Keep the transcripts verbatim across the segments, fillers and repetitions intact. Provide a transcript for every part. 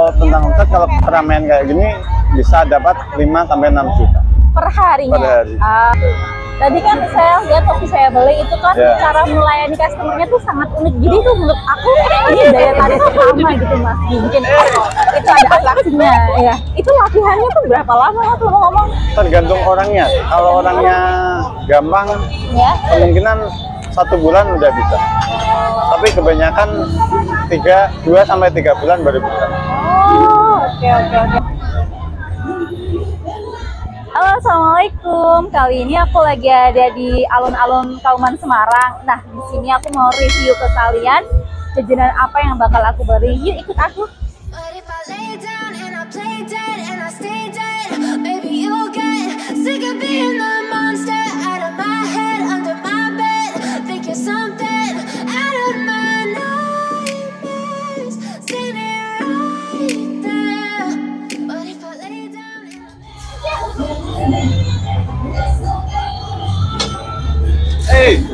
Kalau tentang omset, kalau keramaian kayak gini bisa dapat lima sampai enam juta per harinya. per hari. Ah. Tadi kan saya lihat waktu saya beli itu kan Yeah. cara melayani customernya tuh sangat unik. Jadi itu menurut aku ini daya tarik utama gitu mas. Mungkin itu ada atraksinya ya. Itu latihannya tuh berapa lama mas kalau ngomong? Tergantung orangnya. Kalau orangnya gampang, Ya. kemungkinan satu bulan udah bisa. Tapi kebanyakan tiga, dua sampai tiga bulan baru bisa. Oh, oke oke oke. Halo, assalamualaikum. Kali ini aku lagi ada di alun-alun Kauman Semarang. Nah, di sini aku mau review ke kalian jajanan apa yang bakal aku beli. Yuk ikut aku. Hey.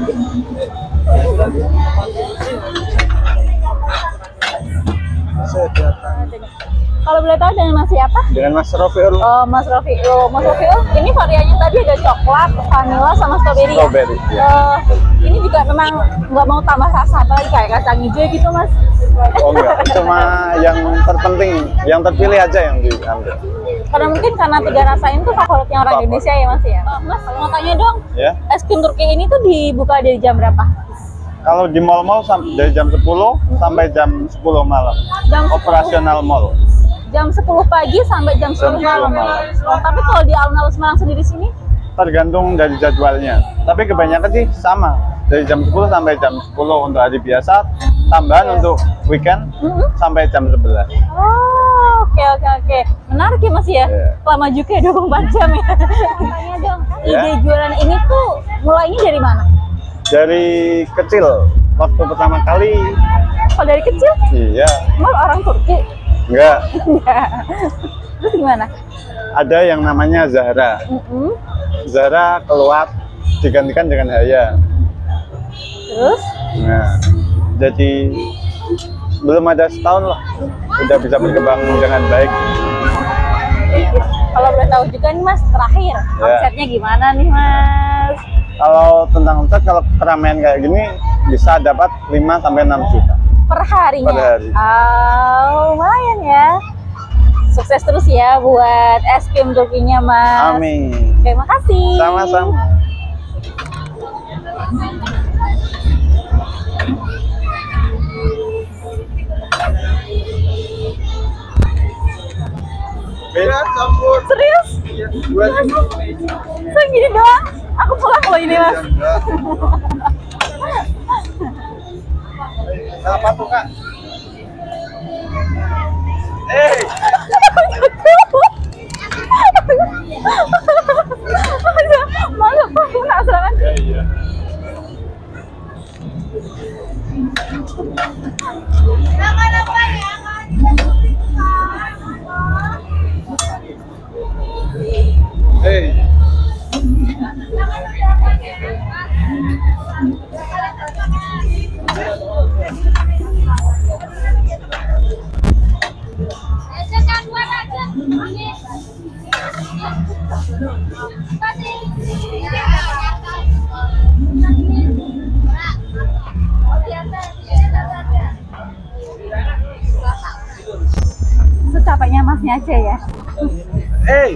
Kalau boleh tahu dengan nasi apa? Dengan Mas Rofiul. Oh, Mas Rofiul. Mas Rofiul, ini variannya tadi ada coklat, vanilla, sama strawberry. Strawberry, Ya? ya. Uh, ini juga memang nggak mau tambah rasa apa lagi kayak kacang hijau gitu, Mas? Oh enggak, cuma yang terpenting, yang terpilih aja yang diambil. Karena mungkin karena tiga rasa ini tuh favoritnya orang Favorit. Indonesia ya, Mas ya. Uh, mas, mau tanya dong, Ya. es krim Turki ini tuh dibuka dari jam berapa? Kalau di mall-mall sam- dari jam sepuluh sampai jam sepuluh malam. Jam sepuluh. Operasional mall. Jam sepuluh pagi sampai jam sepuluh malam. malam. Oh, tapi kalau di alun-alun Semarang sendiri sini? Tergantung dari jadwalnya. Tapi kebanyakan sih sama. Dari jam sepuluh sampai jam sepuluh untuk hari biasa, tambahan untuk weekend Mm-hmm. sampai jam sebelas. Oh, oke oke oke. Menarik ya Mas ya. Iya. Lama juga ya dua puluh empat jam ya. Tanya dong, Ya. ide jualan ini tuh mulainya dari mana? Dari kecil, waktu pertama kali, Oh, dari kecil? iya, Mas orang Turki? enggak, Enggak. Terus gimana? ada yang namanya Zahra. Mm-mm. Zahra keluar digantikan dengan Haya. Terus? Nah, jadi belum ada setahun lah, udah bisa berkembang dengan baik. Kalau boleh tahu juga nih Mas, terakhir Ya. konsepnya gimana nih Mas? Kalau tentang omset, kalau keramaian kayak gini bisa dapat lima sampai enam juta Per harinya? per hari. Oh, lumayan ya. Sukses terus ya buat es krim Turkinya Mas. Amin. Terima kasih. Sama-sama. Beda campur. Serius? Dua ribu. Saya gini doang. Aku pulang loh ini Mas. Apa tuh kak? Eh, Malu, aku penasaran. iya. Hey. Secapeknya Masnya aja ya. Hey.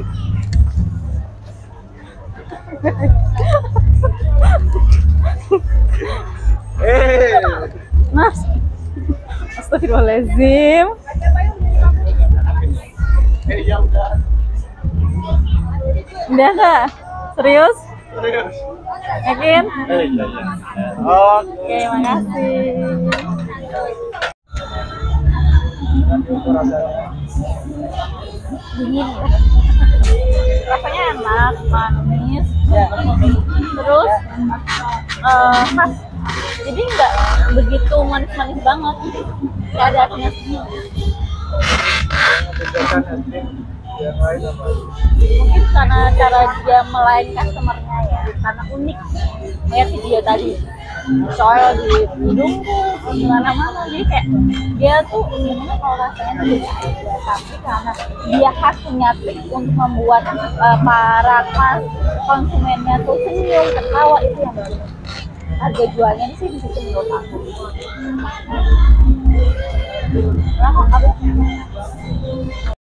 Eh, Mas. Astagfirullahaladzim. eh ya udah. Udah nggak? Serius? Serius. Yakin? Eh, iya, iya. Oke. Oke, makasih. Dingin ya. Rasanya enak, manis, terus eh, khas. Jadi nggak begitu manis-manis banget. Nggak ada asinnya. Mungkin karena cara dia melayani customernya ya, karena unik. Kayak video tadi. soil di hidungku, di mana-mana. Jadi kayak dia tuh sebenarnya kalau rasanya tuh beda aja, tapi karena dia khas punya trik untuk membuat uh, para kas- konsumennya tuh senyum, ketawa, itu yang bagus. Harga jualnya sih di situ menurut aku. Nah, aku